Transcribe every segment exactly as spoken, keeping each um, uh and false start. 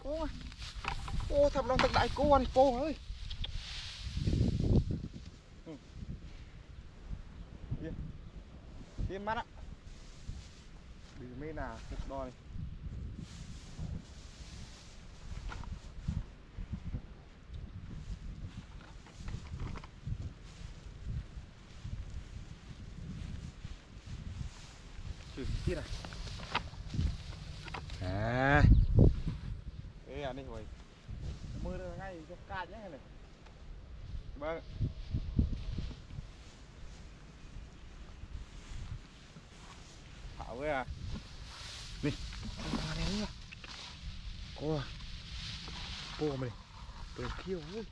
Ô, ô thầm lòng thật đại cô anh cô ơi. Tiêm mắt á. Bị mê nà phục đòi. Chửi tiết này. À. Ê à đây rồi. Mưa đây ngay cho ca nhé này. Vâng. Thảo với à. Đi. Con này nữa. Cô à. Cô mày. Tôi kêu ơi.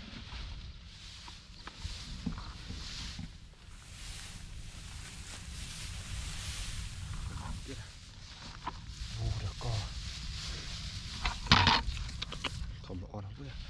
Ô được co. Không lọ đâu vậy.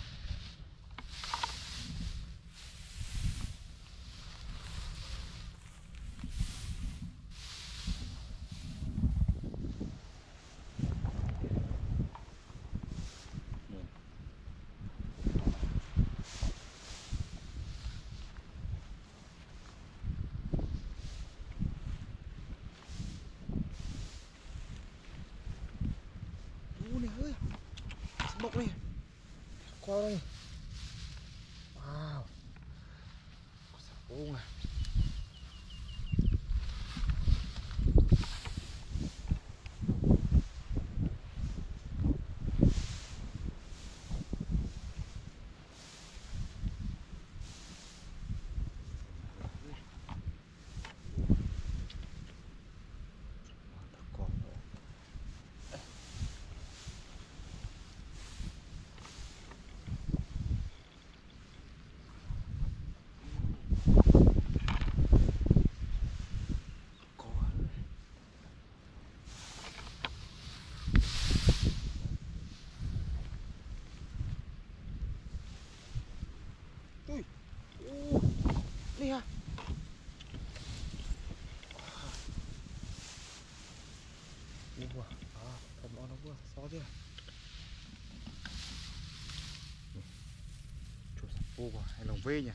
Này ơi, bọc này, qua đây, wow, ô này, ui, ô, đi ha, đi qua, à, cầm on nó vừa, xó chưa, chuột sập vô qua, hay lòng vê nhỉ.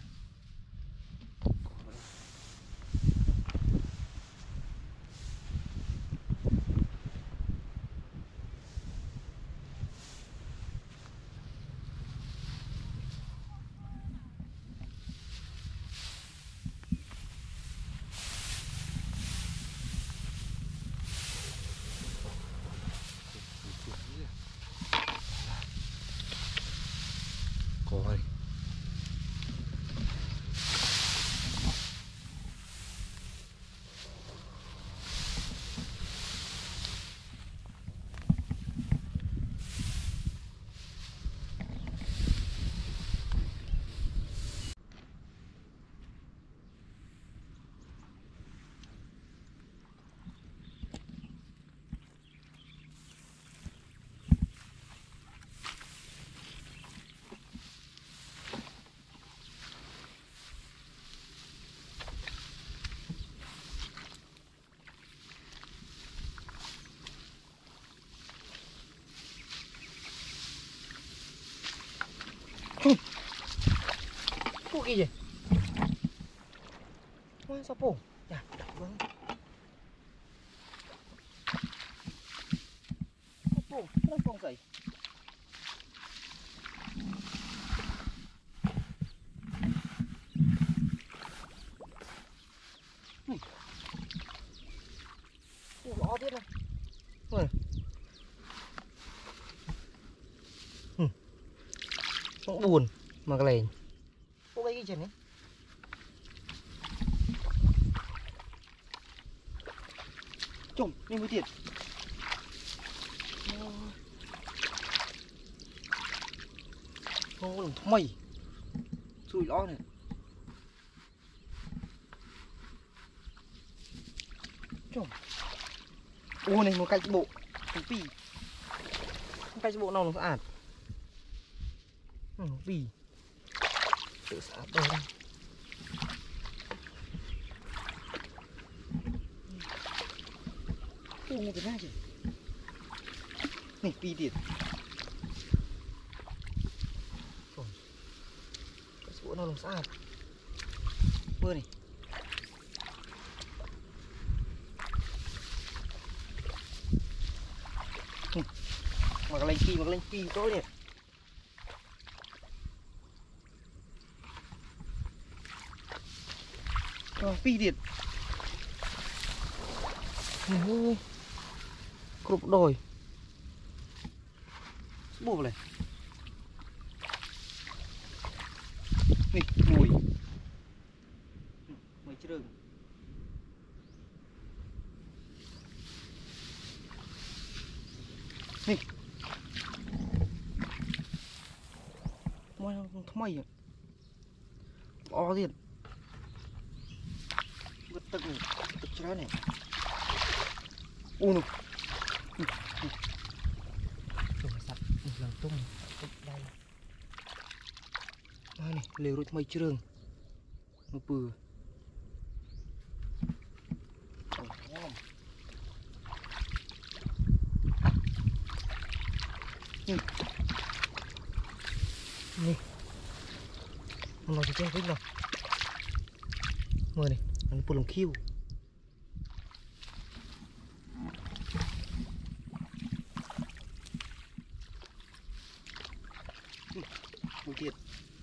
Coi Pô cái gì? Ôi sao pô? Dạ, đập vâng. Pô, nó không dậy. Pô ló biết này. Ôi. Ừ. Nó buồn mà cái này. Pô cái gì này? Chồng, đi mới tiền. Ô, làm mày. Xui lõ này. Chồng. Ô này một cái bộ. Một pì. Một cái bộ nào nó ạt. Ừ, pì. Tự xả đây. Ô, một cái này chứ. Này, pì tiền. chỗ nào làm sao mưa này. Mà cái lên phi mà cái lên phi tối này. Rồi phi điện. Ôi. Cục đồi. Bùa này. Nè, mùi. Mày chưa đừng. Nè. Mày không mày à. O tiền. Vứt tức này, tức chó này. Ui nụ. Rồi sạch một lần tung tức đây. Đây này, lều rồi mày chưa đừng. Nó bừa. Nè. Nè. Nó nói cho vĩnh nào. Mời này, nó bùa lòng khiêu. Một tiệt.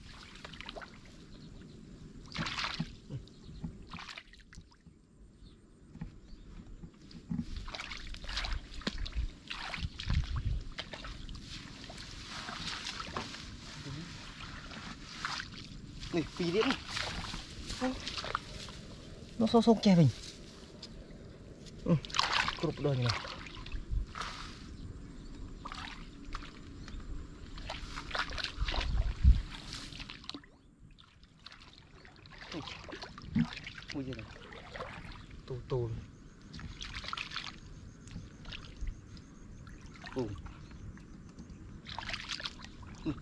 Này, phi điện này. Nó sâu sâu che mình. Ừ, cục đời này. Ui giời này. Tô tô. Ồ. Ừ.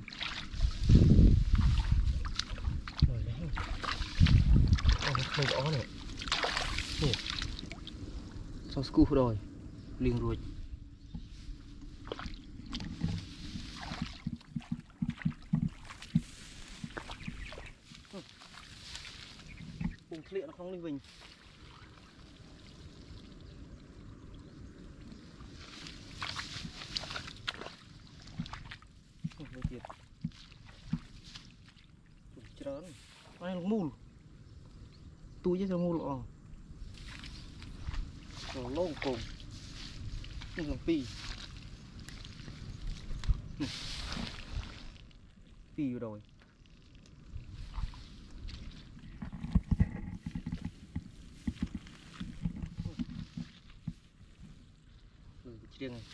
Rồi đấy. Ồ, không rõ này. Ồ. Xong scoop rồi. Liền rồi. Cùng thịa nó không lên mình. Với tiệt. Trớn. Nó là mùl. Túi chứ mùl lọ. Rồi lông cùng. Nhưng là phi. Phi rồi. Ừ, riêng này.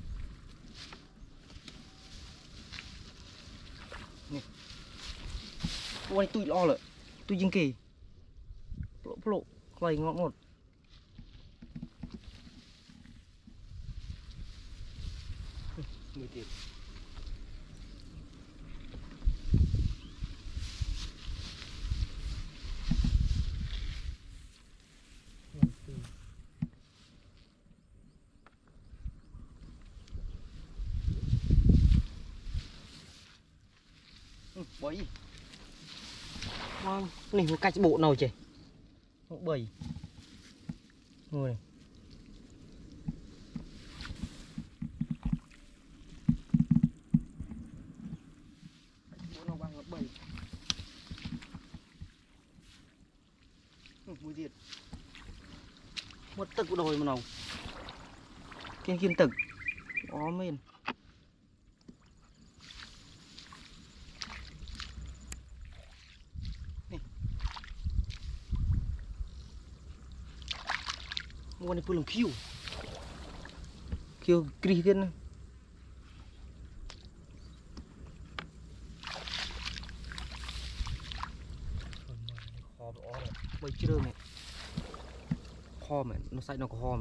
Nè. Ôi tui lo lợ. Tui dưng kì. Lộ lộ. Quay ngọt ngọt. Mười tiền. Ừ, bấy. Vâng, này một cách bộ nào chứ? Một bầy. Rồi. Bộ nào bằng là bầy. Ừ, mùi diệt. Một tực đồi mà nào. Kiên kiên tực. Ó men. Mua này làm khiêu khiêu kri tiên này. Kho đó này bây chưa này kho mẹ nó say nó có kho mẹ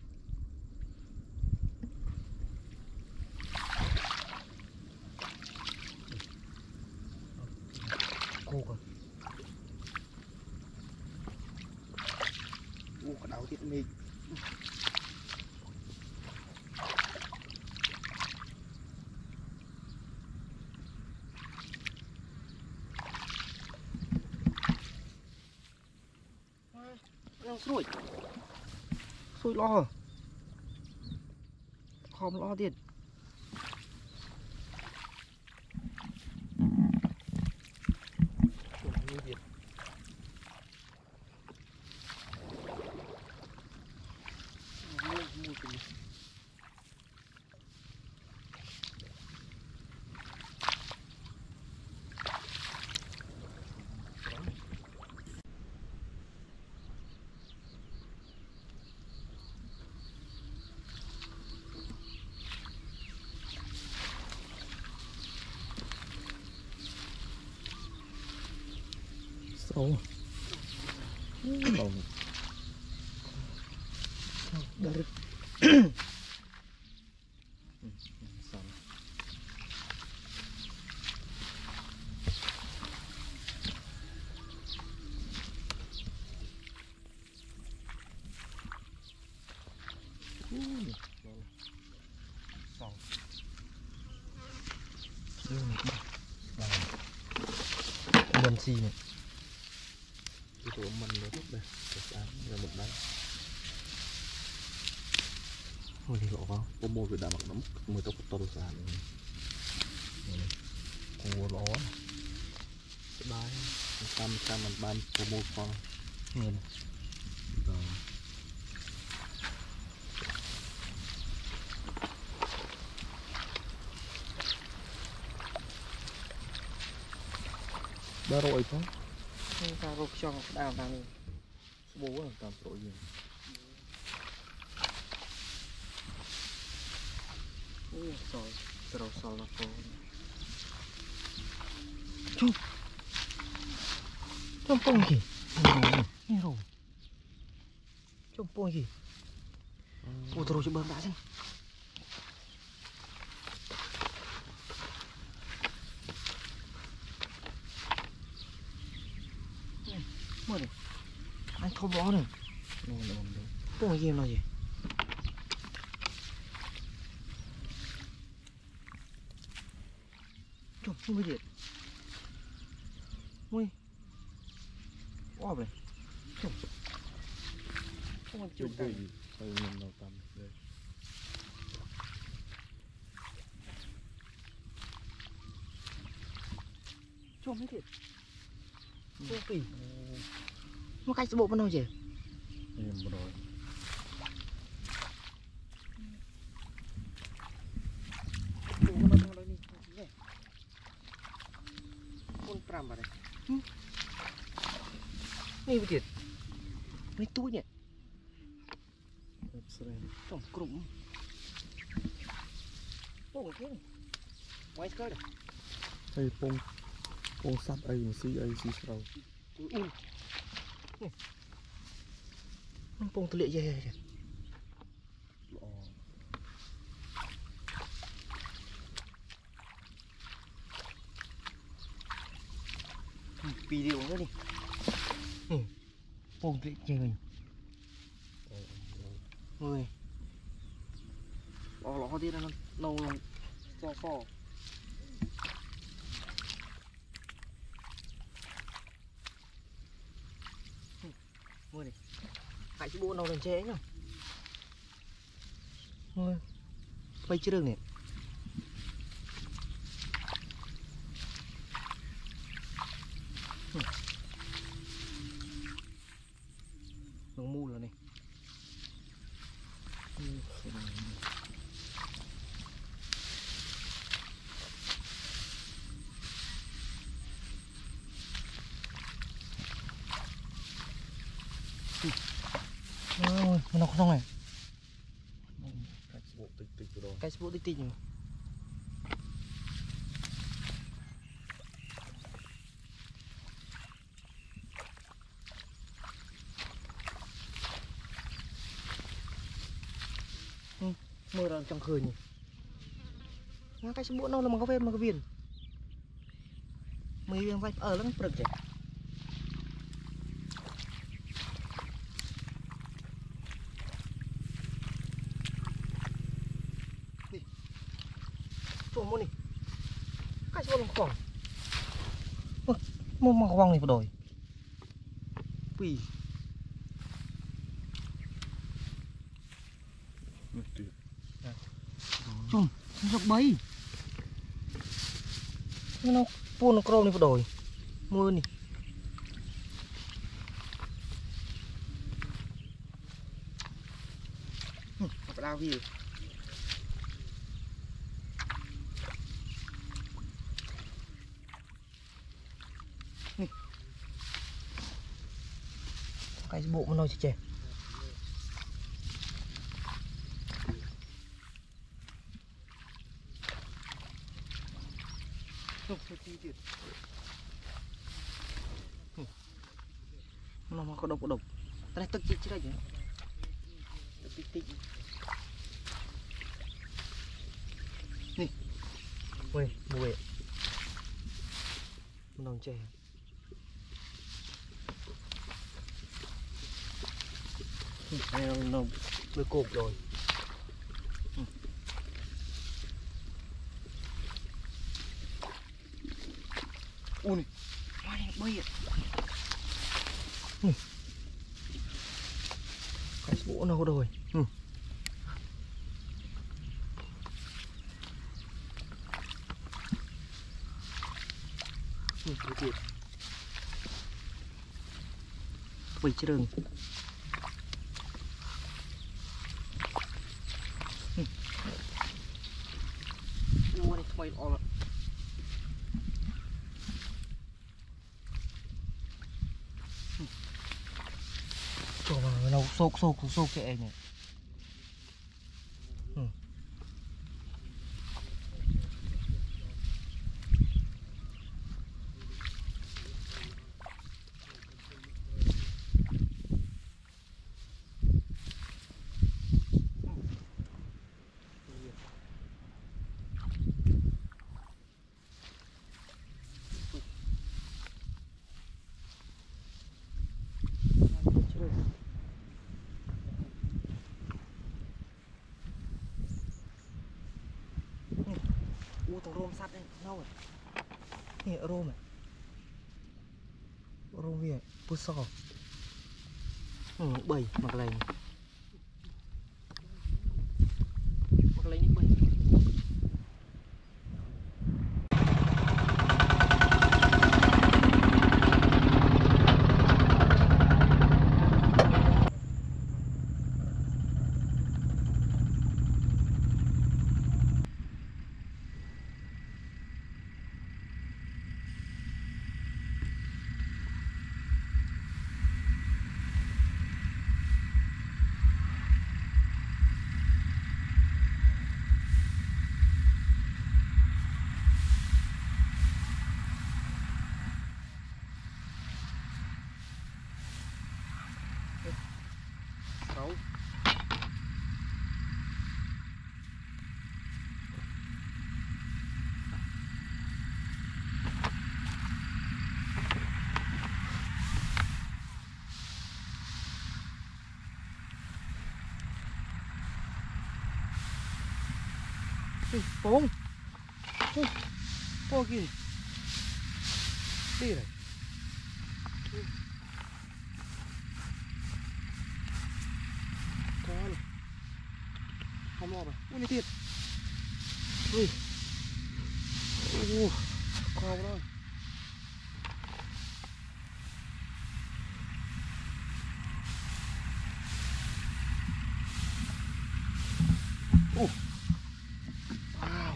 cô còn ô cả đau tiết mình. xuôi xuôi lo không lo tiền sâu bồng dari sâu mình xì này cái tụi mình nó rất đây sáng ra một đáy thôi đi lộ vào có mua việc đã mặc nó mất mười tóc to đồ sàn cua ló bài trăm trăm mình ban có mua con nhìn ba rồi thôi ta rục cho đào đào này bố là tam rồi gì rồi rồi rồi là cô chụp chụp bông gì nghe rồi chụp bông gì ủa rồi chụp bơm đã chứ mua đi anh không bỏ được bông gì nó gì chụp không biết gì mui wow vậy chụp không chụp cái gì sao mình đâu tầm đây chụp mấy thiệt chụp gì nó cách bộ bên đâu chứ em rồi pram vào đây này bị thiệt này túi nhỉ trong cụm bông cái này ngoài cơ này hay bông bông sắt ấy mà xí ấy xí sầu ui bông tôi lệ dè dè video nữa đi ừ. Bông lệ dè mình ui lò lò đi nó nâu to to mua này hãy chứ bộ nào đàn chế nhá thôi quay chưa được này đường mu rồi này ôi nó không xong này cách bộ tích tích rồi cái bộ tích tích rồi ừ, mưa ra trong khơi nhỉ nó cái bộ nào là mà có về mà có viền mấy viên vạch ở lắm bực vậy chỗ mua này cái chỗ làm khoảng mua mà khoang này phải đổi quỳ chung dọc bay nó buôn nó crom đi vào đồi mưa nè học đào gì nè cái bộ mà nói chị trẻ nó mà có độc có độc đây tức chị chứ đây chứ tích tích nè ui mùi nó chè này nó nó đôi cột rồi ui này mai này bay ạ cái bộ nó rồi ừ. Ừ, quay chứ đừng ừ. Ủa này quay all cho mà nó sốc sốc sốc cái này ừ. Ủa thằng rôm sắt đây, đâu rồi? Nè rôm này. Rôm gì vậy? Bút sò. Ừ, bầy mặc lành. Mặc lành đi bầy. Sáu. Bông. Bông kìa. Đi này. Có này. Không mò rồi. Ui này tiệt. Ui. Ui. Có rồi. Ui. Wow.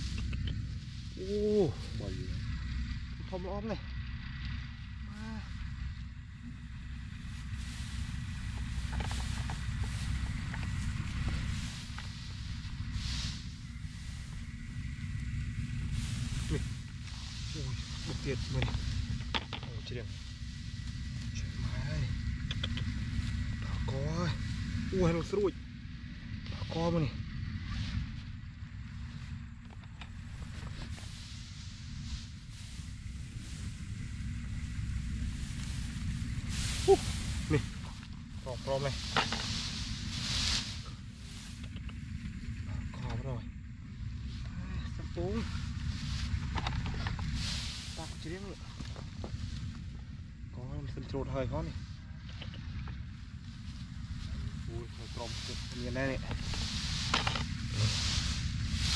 Ui. Không ốm này. Bực tiệt mình. Ôi chết điểm. Trời mày. Bà có ơi. Ui nó srui. Bà có mà nè. Uh, nè. Còn prom này. Bà có rồi. Sắp bốn. Chỉ riêng nữa. Có sân trộn hơi khó này. Ui, hơi trộm như này này.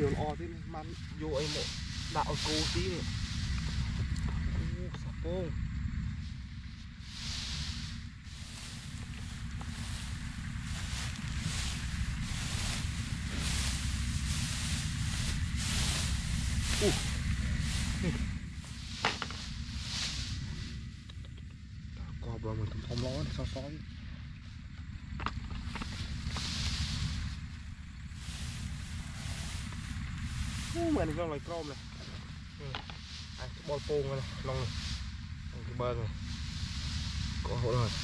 chiều lo thế này man vô ấy một đạo cô tí này ô sập bông ô cọp vào mình thòng ló này sao sói mình đang lại crom này ai bò pông này long cái bờ này có hộ rồi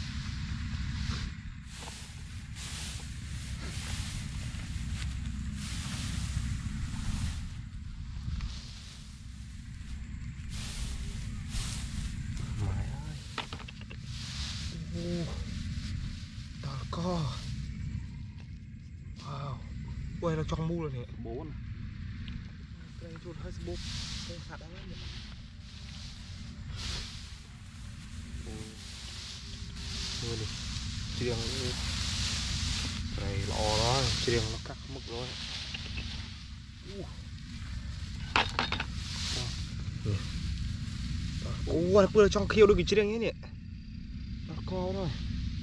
mày ơi tao co wow quay nó trong mu rồi nè bố này đây chuột hơi bốp đây sạt đã lắm mưa đi chiêng này lò đó chiêng nó cắt mức rồi ô vừa trong khiêu được cái chiêng ấy nè nó co rồi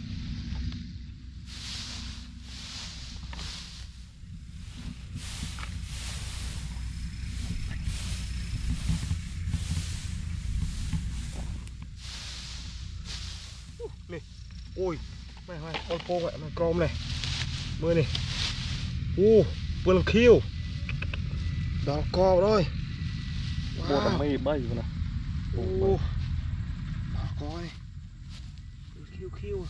này ôi mày ơi con phô vậy mày crom này mưa này u vừa làm khiêu đó co rồi bột wow. Mây bay vừa nè u đó co này khiêu khiêu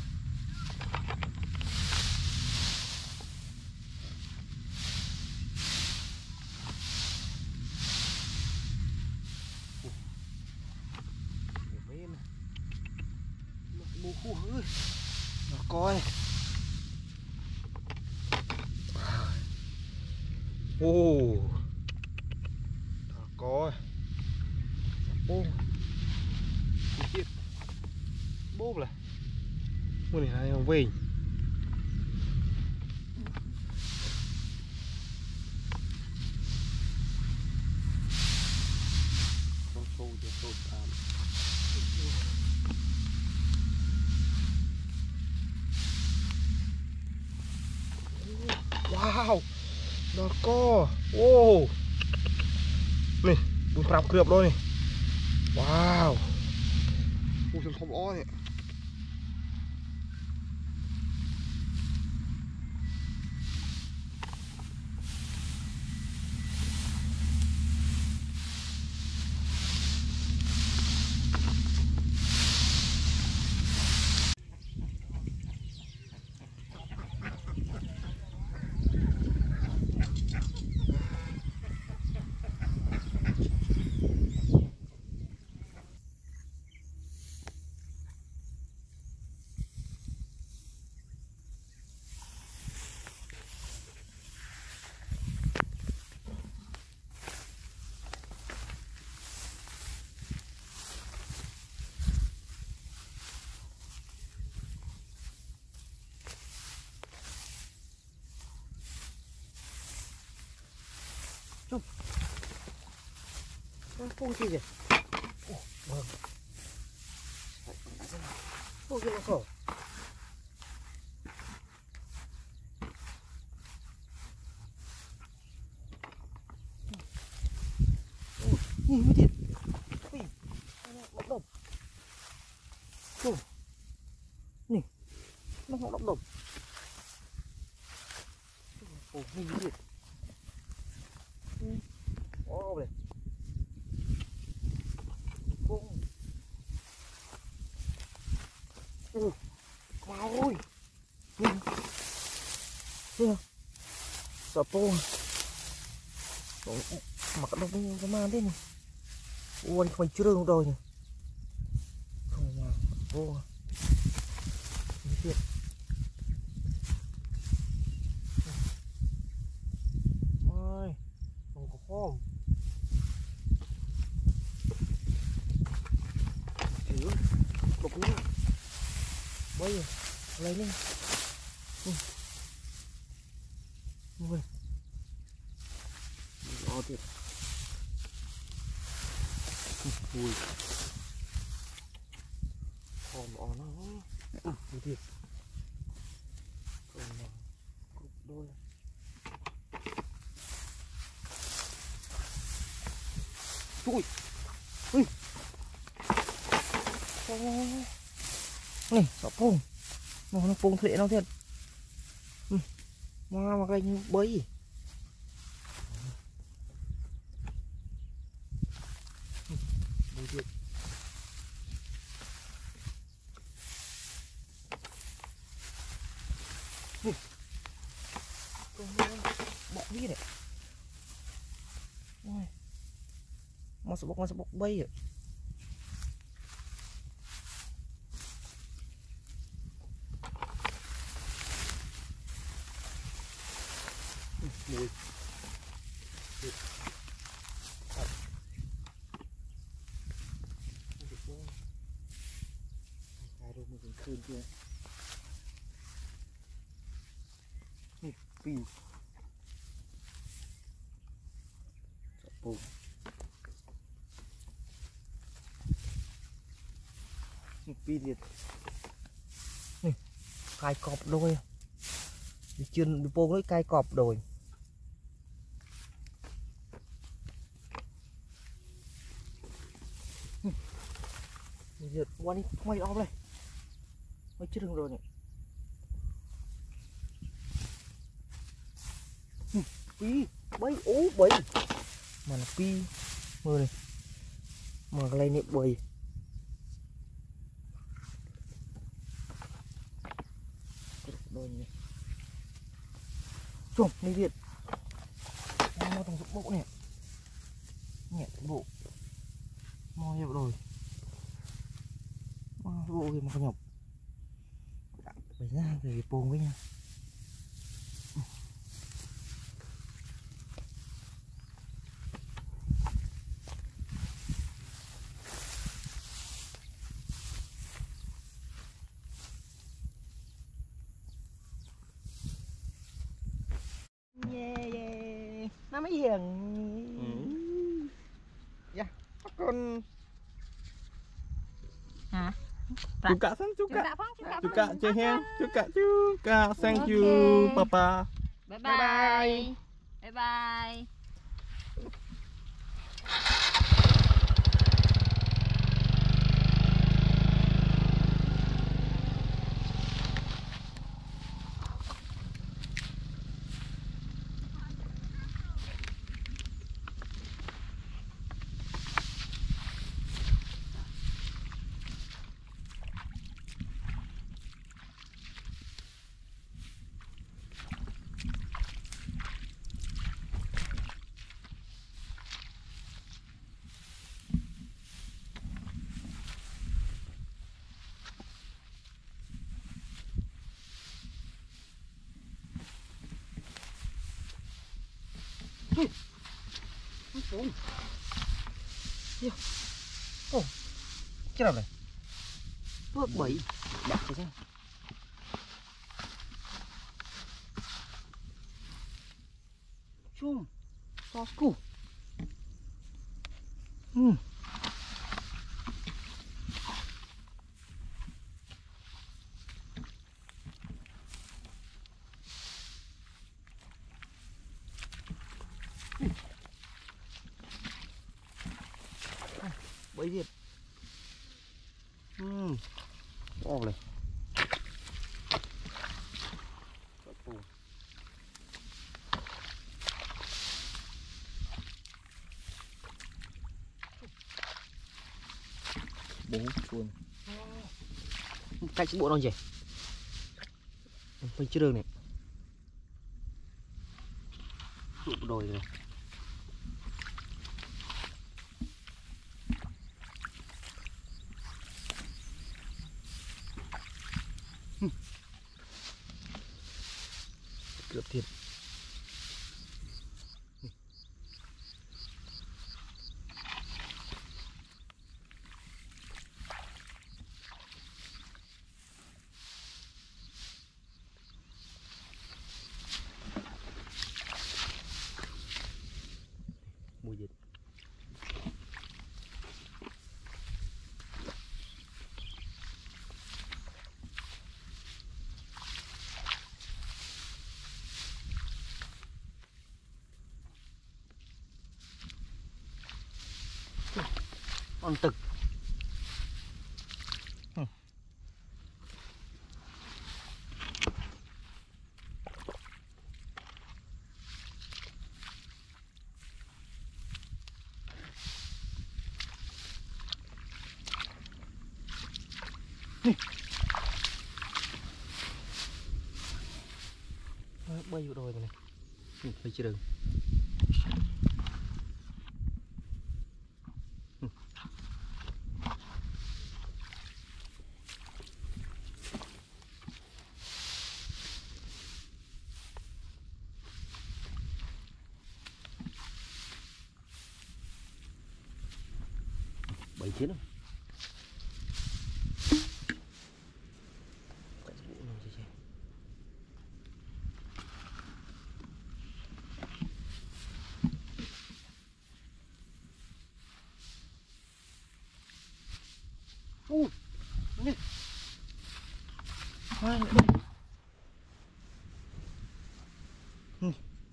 bố khu ơi nó coi ô nó coi bố chết bố là bố này hay không về không sâu cho sâu tạm wow nó co ô này bùn prap cướp luôn này wow bùn chân không ó này Chum. Nó phun gì vậy? Ồ, vâng. Phun cái nó khổ. Nhìn mới thiệt. Ui, bọc đồng. Chum. Nè, nó không bọc đồng. Ồ, nhìn mới thiệt. Ô này bông ừ wow ơi nhìn chưa sợ bông mặc đâu cái cái man thế này ô anh không chưa được rồi nhỉ không mà vô thiệt ơi không có không chữ đục nữa bây giờ lấy lên ui ui to thiệt. Ui. Còn bỏ nó. À, to thiệt. Còn nó cục đôi. Ui. Ui. Này, sọ phùng. Nó nó phùng thiệt nó thiệt. Ừ. Mà mà cái như bấy. Bấy thiệt. Ừ. Bọc đi này. Ôi. Masuk bok masuk bok bay ya. Mùi. Hai đôi mình khơi kia. Nè, pì. Sọ phùng. Pì thiệt. Nè, cài cọp đôi. Đi chuyên đi pô với cài cọp đôi. Thiệt, qua đi, quay off đây. Quay chết rồi này. Pì, bay, ố bay. Mà là pì. Mơ này. Mà cái này nệm bay. Đôi này. Chồm, này Việt. Nó thằng dụng bộ này. Nhẹ bộ. Mò nhập rồi. Mò bộ thì mà không nhọc. Phải ra về bồn với nha. Yeah, yeah. Nó mới hiền. Ừ. Dạ, các con. Hả? Juga san juga. Juga, Juga ceheng. Juga juga. Thank you papa. Bye bye. Bye bye. Ôi. Ồ. Chết nào này. Phước bẫy. Đặt cho xem. Chum. Sauce củ. Ừ. Bẫy Việt. Ừ. Ồ này. Bố chuồn. Cách bộ nó gì? Phải chưa đường này. Tụ đồi rồi. Cướp thiệt. on tực bay vô đồi này phải chưa đừng bảy chiến không? Uh, ini, mana ini? Hmm.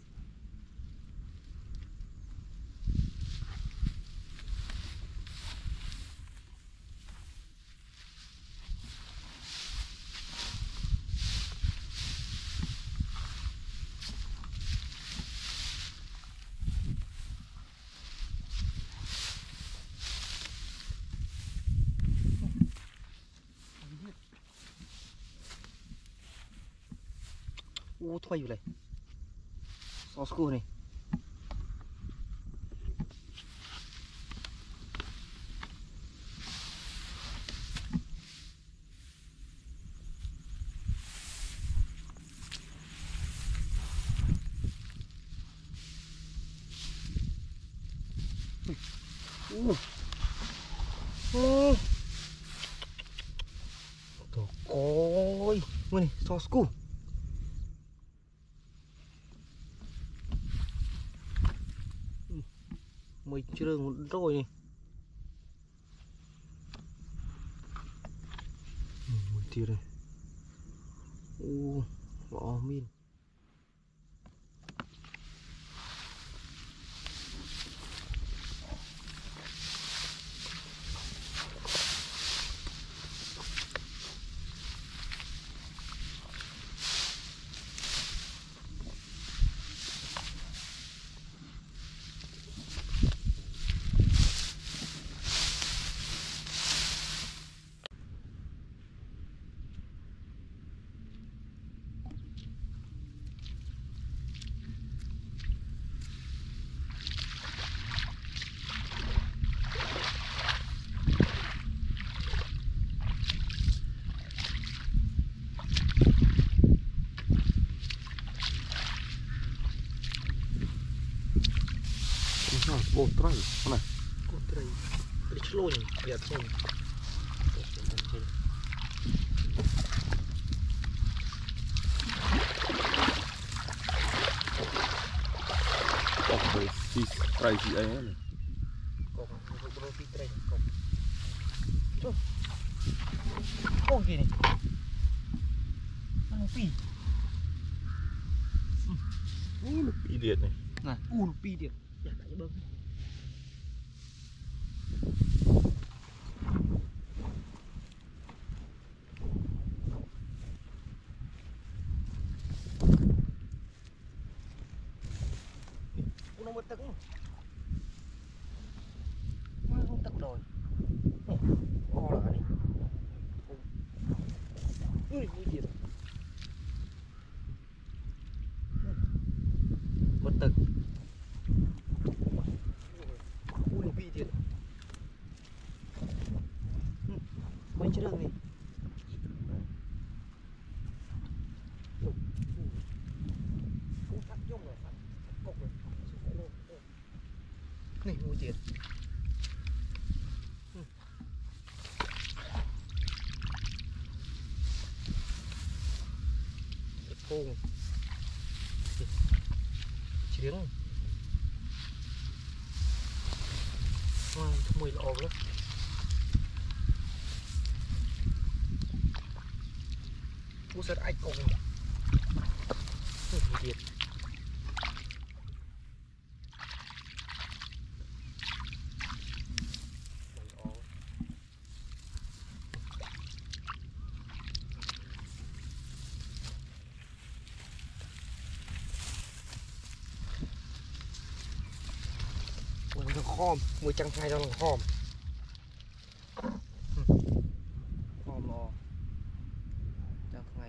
Ô thoay vào đây so school này uh. Uh. Trời ơi nguyên này so school mày chưa một rồi này một tia đây u bỏ min Ô, trai, mana? Ô, trai. Đi slow nhỉ, lihat slow. Oh, sis, trai gì ấy này. Kok, bro, si trai, kok. Tuh. Oh, gini. Mana pi? Ui, nó bị điện này. Nah, uh, pi dia. Ya, tak je bang. Nó mất tắc không? Nó không tắc rồi. Ồ, là đi. Ui, nguy hiểm. Mất tắc. Ui, bị thiệt. Mấy chiếc đường này. Cũng thắt chung rồi, cục rồi. Này, nguy thiệt. Phùng chiến mùi lọ lắm u sắt ạch cùng mùi điệt mùi lọ khom mùi trăng hai cho lòng khom khom lo trăng hai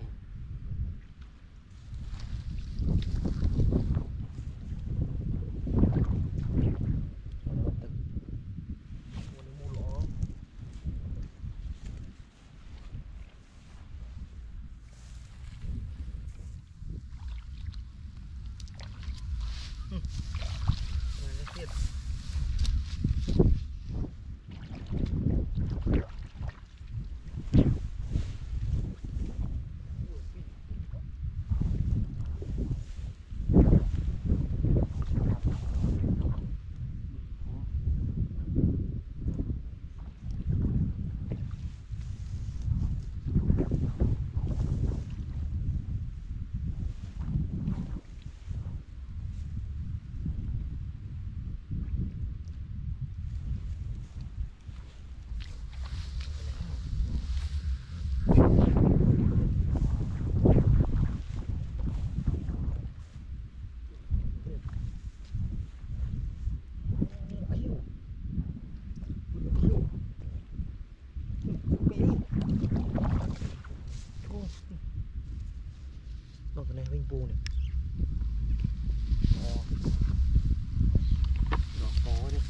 nó cái này vinh bù này đó có đấy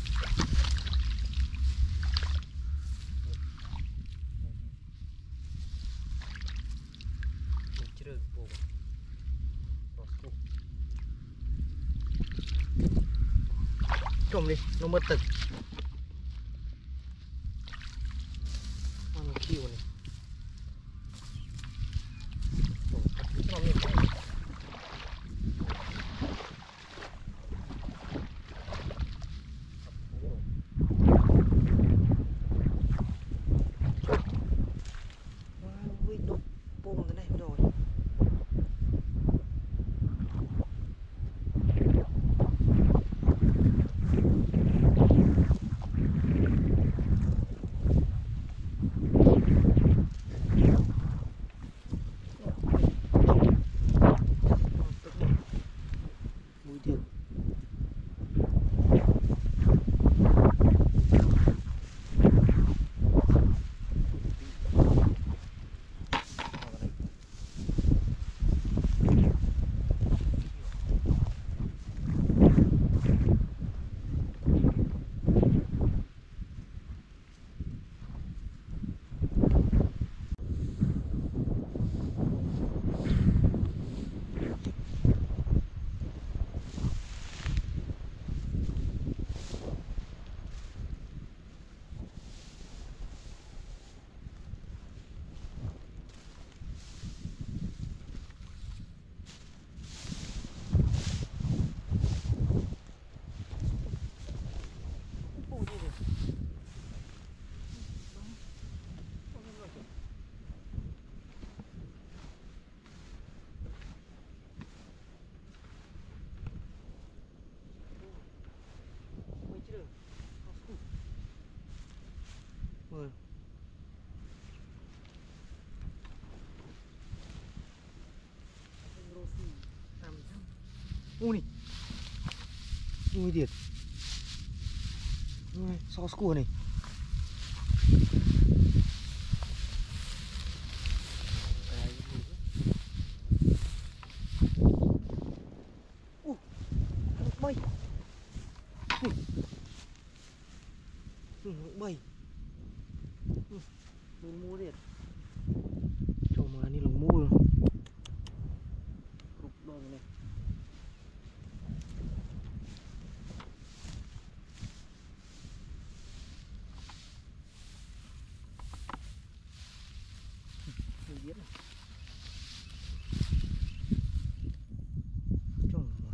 chưa bù trồng đi nó mất tực ăn kiều này Mời. Ui này. Ui thiệt. Ui, so score này. Ui. Bay. Ừ, bay. Lồng mua đi. Cho mà đi lồng mua rồi. Rục đôi này. Mình biết này. Cho mà.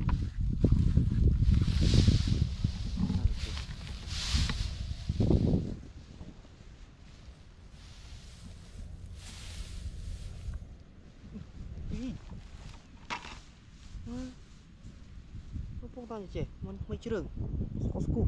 Nó phong tao chị, mình mấy chưa được, có scoop.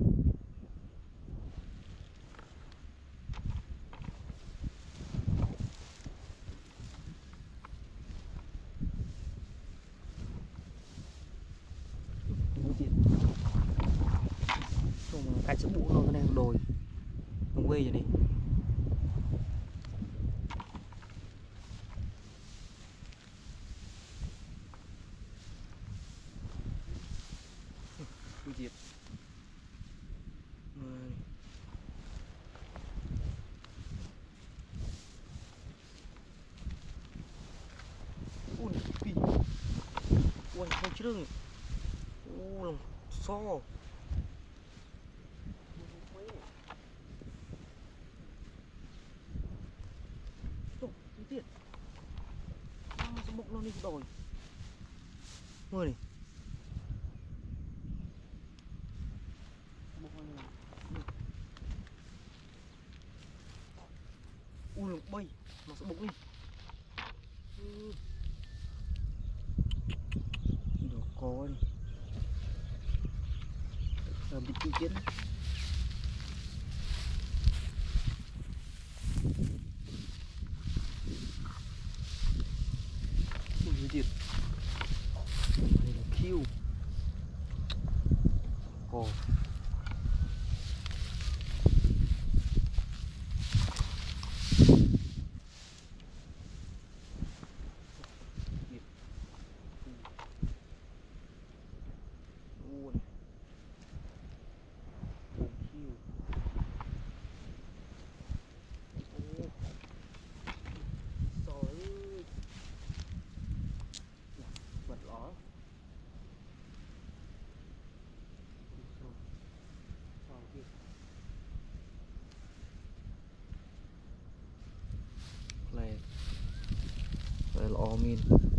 Cho cách sẽ bụng nó cái này đồi không quê vậy đi tôi diệt ui phi ui không chứ đừng ui so tiệt à, bụng nó đi đồi mưa này ui nó bay nó sẽ bụng đi đồ có đi làm bị tiêu chiến diệt này là kêu cò này đây là min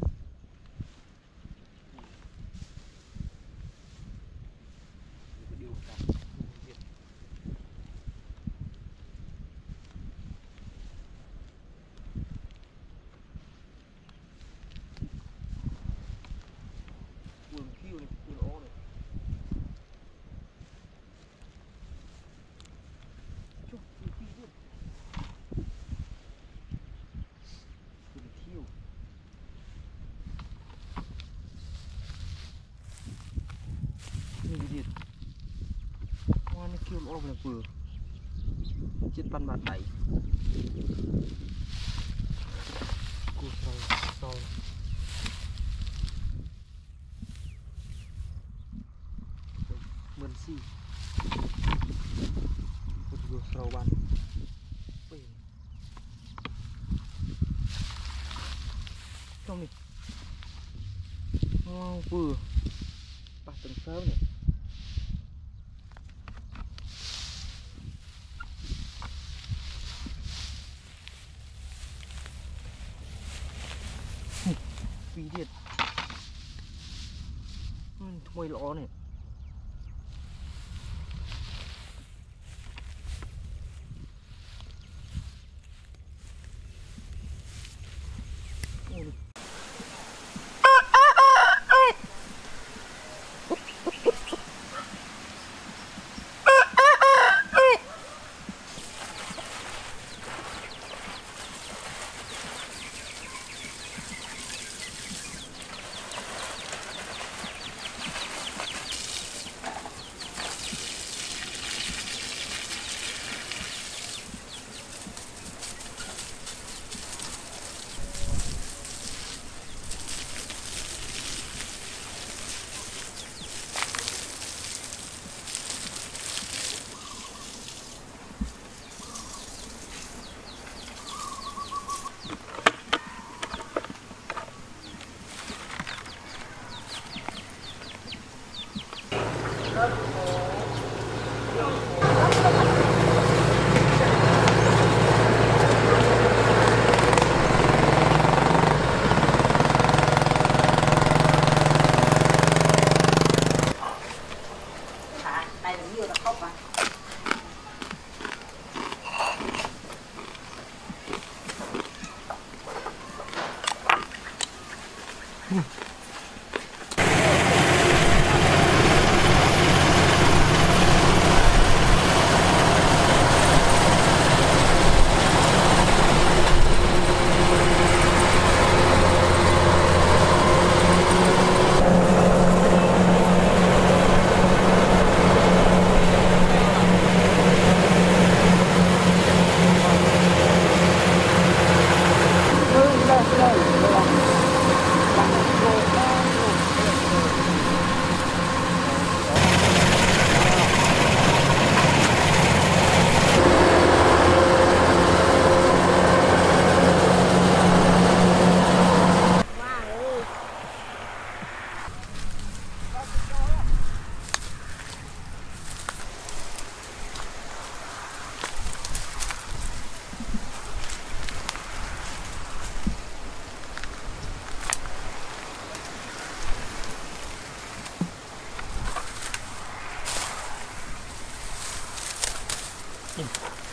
kêu nó là vừa chết ban bàn đẩy cô sau sau mơn xì cô vừa sau ban trong này wow vừa ba tầng sớm này phi điện thôi lõ này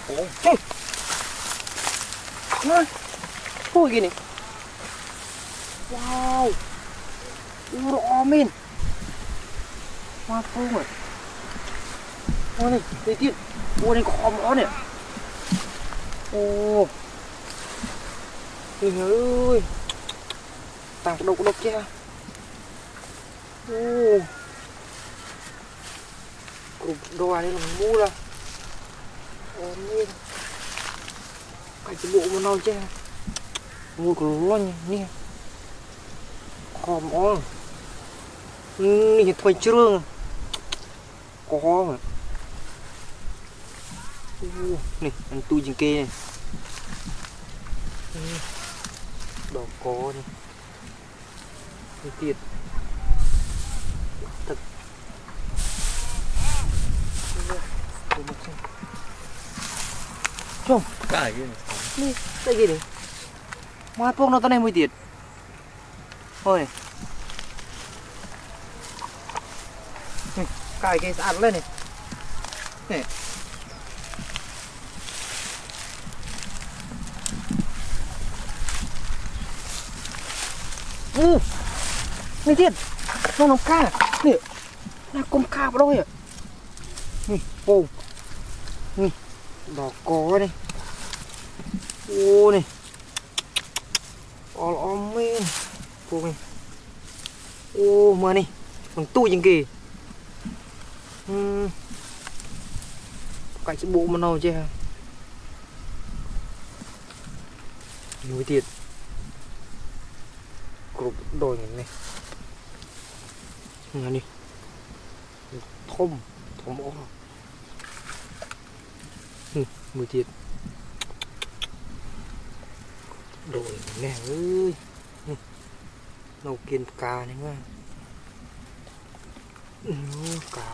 Ôi gini. Wow. Uro amin. Mà không rồi. Ôi này, đâyទៀត. Ôi này có khóm đó nè. Ồ. Trời ơi. Tàng độc độc chứ. Ồ. Cục đồ này là mua ra. Amin. Cái bộ mà nói chứ. Mua của lo nè. Khóm đó. Này thôi chưa. Có mà. Này, ăn tui trên kia này. Đỏ có này. Cái tiệt. Thật. Chồng. Cái gì này? Đi, đây gì đấy. Mà phong nó tao này mới tiệt. Thôi. Này, cài cái sạn lên này. Này. Ừ. Này tiệt. Nó nóng ca. Nè. Nó con ca vào đâu à? Nè, ô. Nè. Đỏ có này. Ô này. All on me. Cô này. Ô mà này. Còn tui chừng kì. Ừm. Cái chữ bộ mà nào chứ hả? Nhiều thiệt. Cục đồi này này. Nghe đi. Thôm. Thôm ổ. Ừ, mùi thiệt. Đồi nè ơi. Nấu kiên cá này mà. Ừ, cá.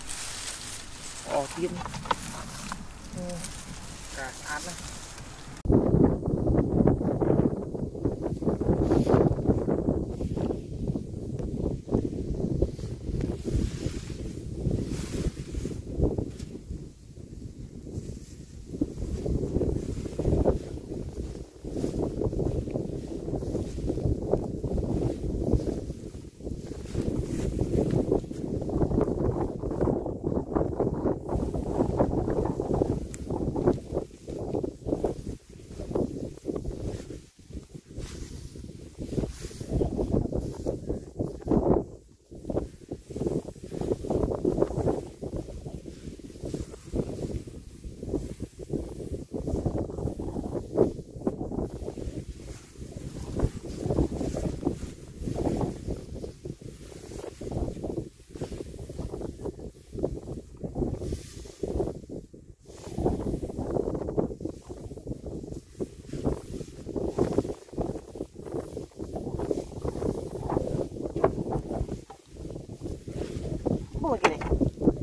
Ồ tiên. Ừ, cá sát này. Ôi cái này.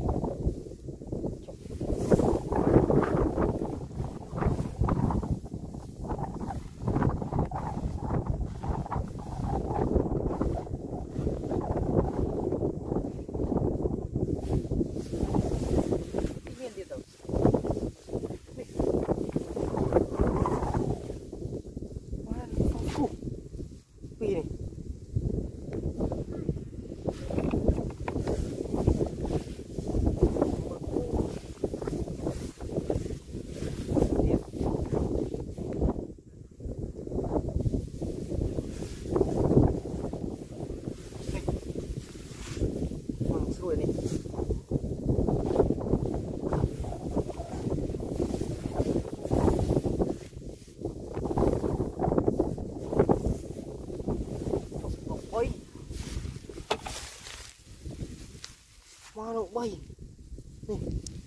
Nó bay này.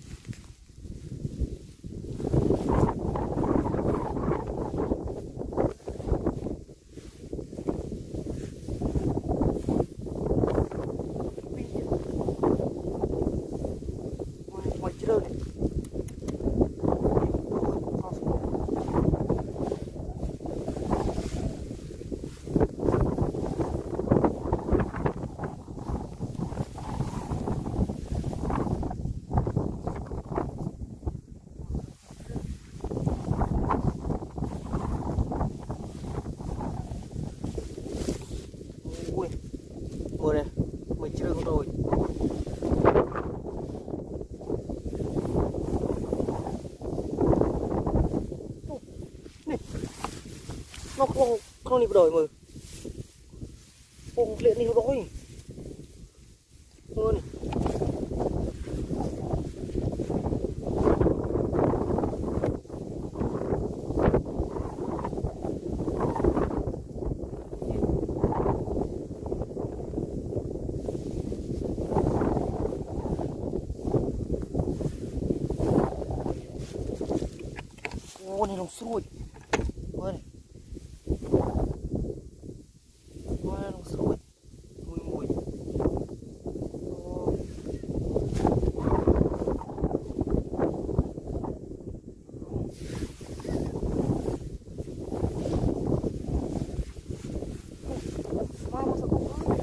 Ngoài chưa này. ui mưa này mình chưa con rồi này nó không không đi đổi mưa không liền đi rồi mưa này ô này lồng xuôi mưa này mưa này lồng xuôi mùi mùi ô má mà sao không có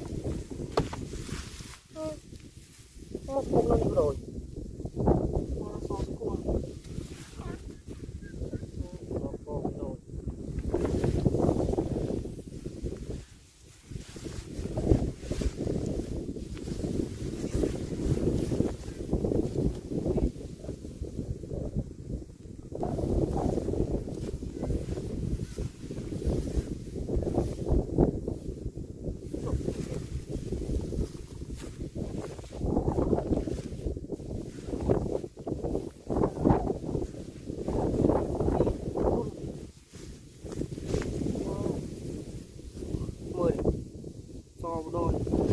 nó không lên rồi nó sao không mười so đôi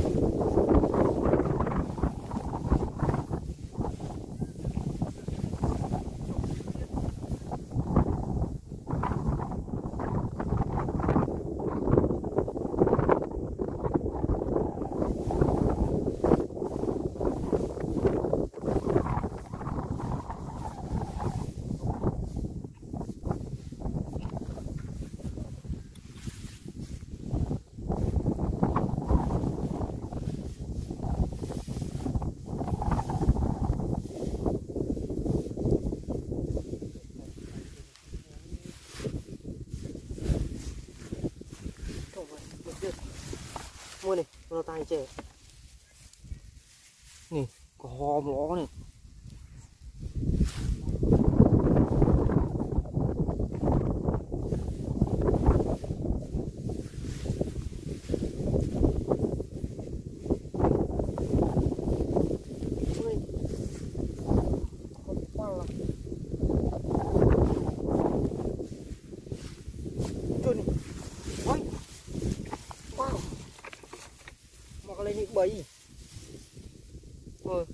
mua này nó tay trẻ nè có hòm nó này lên những bầy rồi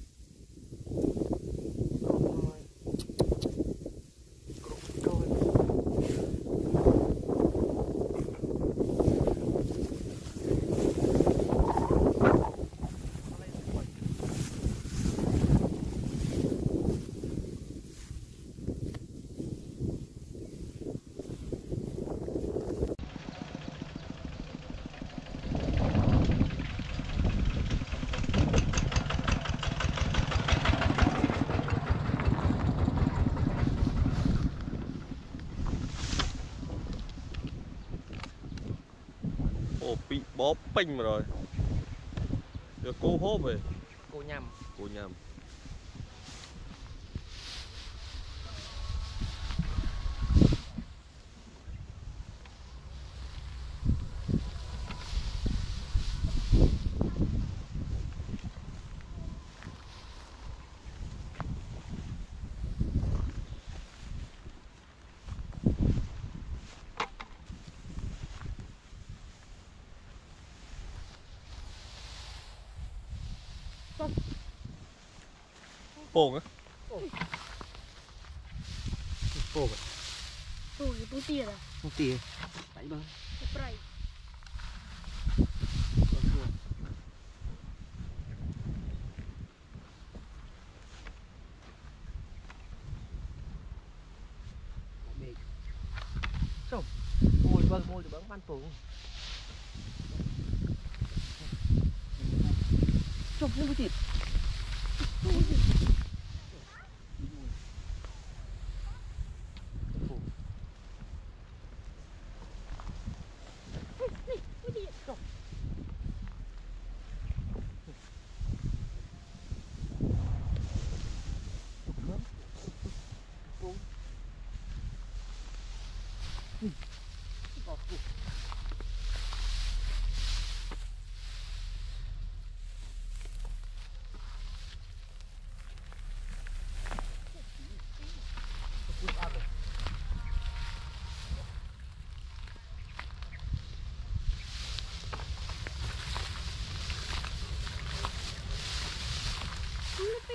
Ồ, bị bó pinh mà rồi. Được cô hốp về. cô nhầm Cô nhầm. Bồn á. bồn Ui, bút tiền à? không tiền tại bơm Spray. xong môi bơm môi được bấm ban phủ chụp lên cái thịt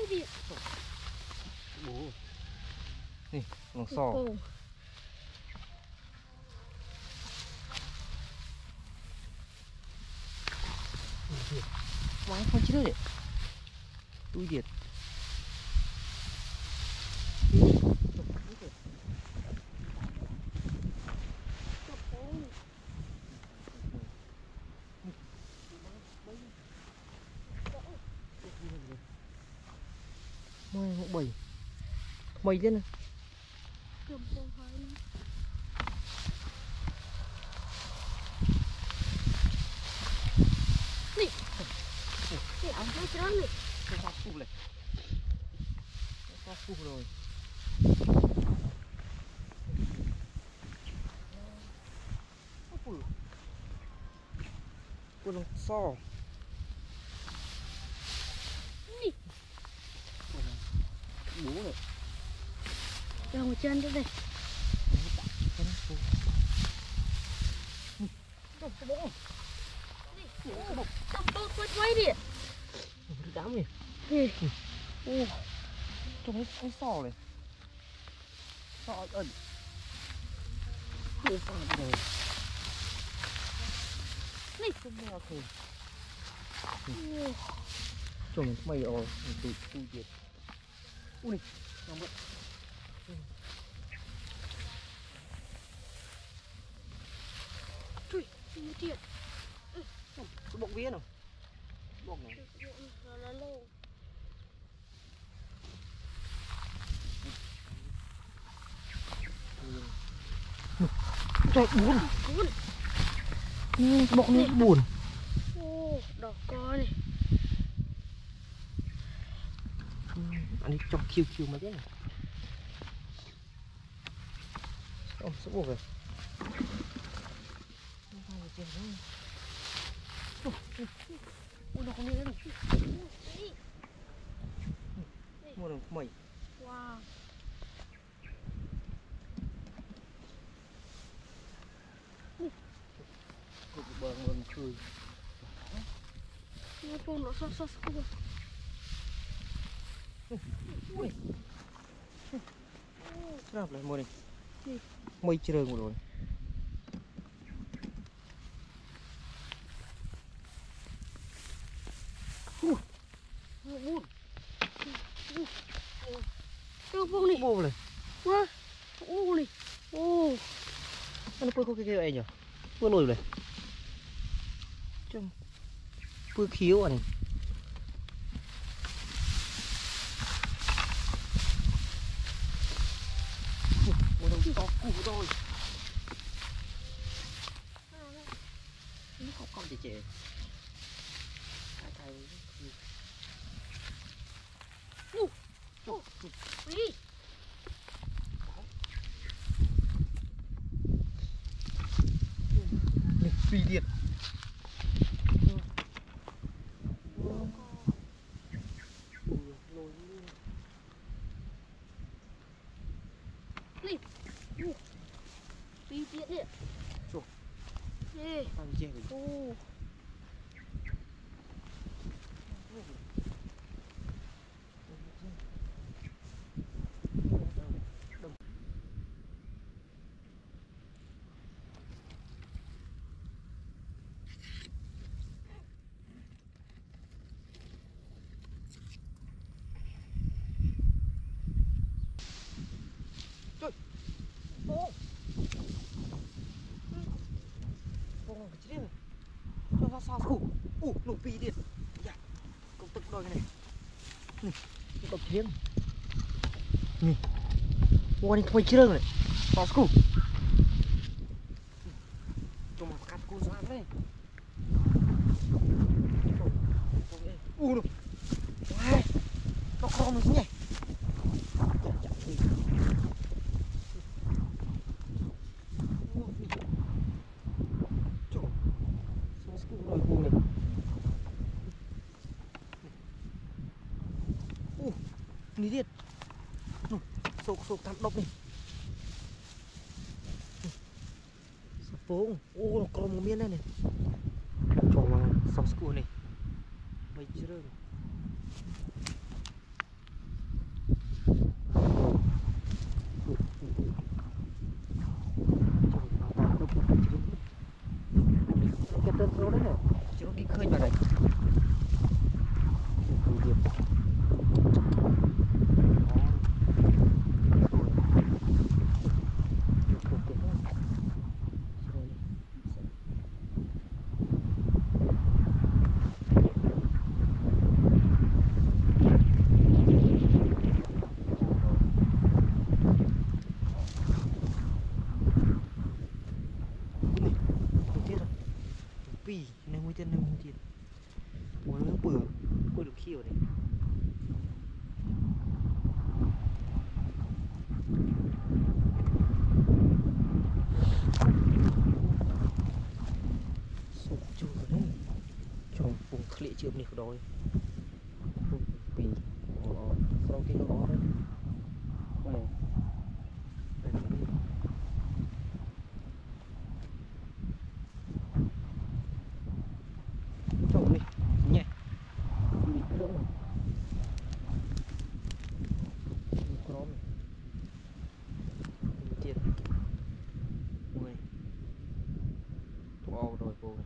đi. Bố. Nè, nó sò. Why không chứ đấy? Tôi diệt. Mày ngộ bầy. Mày lên. Nè. Nè, ông thấy cái đó nè. Không sao phụ này. Không phụ rồi. Không phụ. Con nó so. Nè. Bố này. Cho một chân cho đây. Bố. Bố. Không tốt quay quay đi. Đám này. Nè. Ô. Trông cái sò này. Sò ẩn. Không phải rồi. Nè. Không mèo thôi. Trông mày rồi, tụi tụi diệt. Ui, nằm vậy. Chui, như thiệt. Cái bọng vía nào. Bọng này. Nó là lâu. Trời buồn. Buồn. Ừ, cái bọng này buồn. Ô, đỏ co này. Ừ, anh đi cho kêu kêu mấy cái này. Ôm sữa buộc rồi. Ui, nó không đi nữa này. Mua được mày. Wow. Cục bờ mừng cười. Nó con nó xót xót xót. Ui. Sao lại mua này? Mây chơi một rồi. Buồn. Cái buông này. Buông này. Wow. Ô này. Ô. Nó bơi có cái cái này nhỉ? Bơi lùi này. Trông bơi khiếu à này. Ủa đâu to củ rồi. Nó không còn gì trẻ. Thầy thầy. Ô. Ô. Đi. Phi điện. Đi. Phi điện đi. Chụp. Đi. Tao đi chơi rồi. Ô. Ô. Con cái gì đấy? Cho sao sao khủ. Ủ, nổ phi điện. Dạ. Công tức đôi cái này. Nè, cái cọc thiếm. Nè. Ủa này không phải chưa này. Sao khủ. Cho mà cắt cô xoan đấy. Ủ, wow. Nó không được nhỉ. Ní điệt. Sụp sụp thăm độc này. Sụp phố. Ô nó còn một miếng đây này. Cho vào sauce cua này. Mấy chứ rơi. tơ số đấy nè chỉ có cái khơi vào đây pi nên mũi tên nên mũi tiền mũi nó bự bự được khiêu này sụp chu rồi đấy trong vùng khệ chịu này rồi pi ồ sau cái nó đó đấy này trồng đi nhẹ bị đỡ rồi crom tiền mười to rồi cô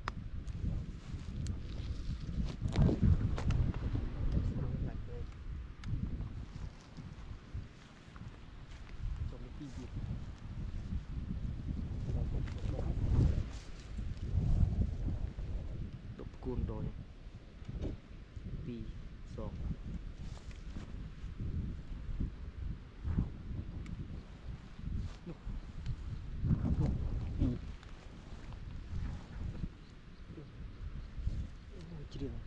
cuốn rồi pi song chỉ được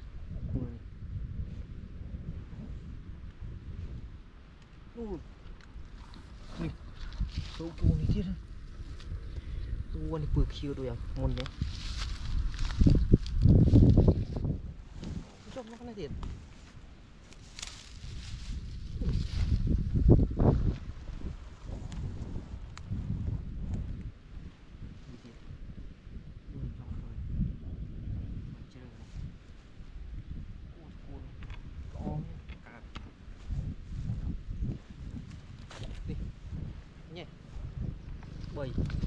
rồi này số cuốn này chứ cuốn này bự khiêu rồi à môn đấy nó cái này tiền nhé bảy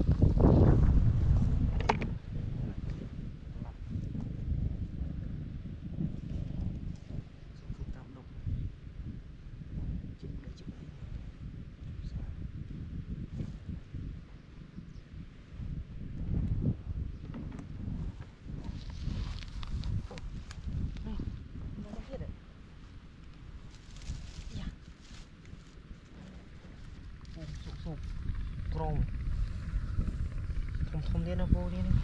crom thông thông đến nó vô đi này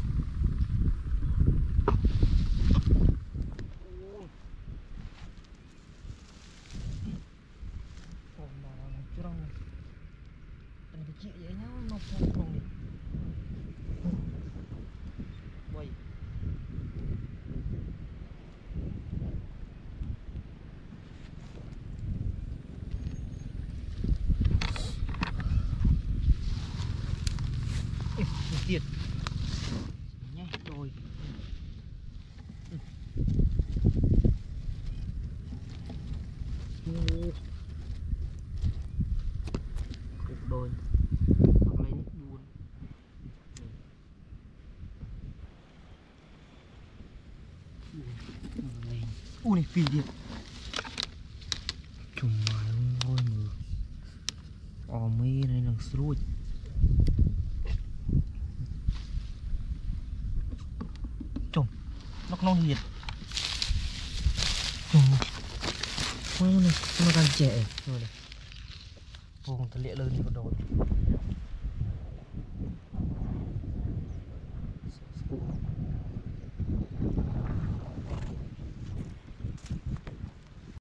crom mà nó crom anh cái chuyện vậy nhá nó không crom đi quay tiền nhé rồi cục đôi hoặc lấy buồn u này phi điện chùm mài ngôi mờ ồ mi này là sôi nó non nhiệt nó này nó đang trẻ rồi này vùng thật lệ lên đi con đồ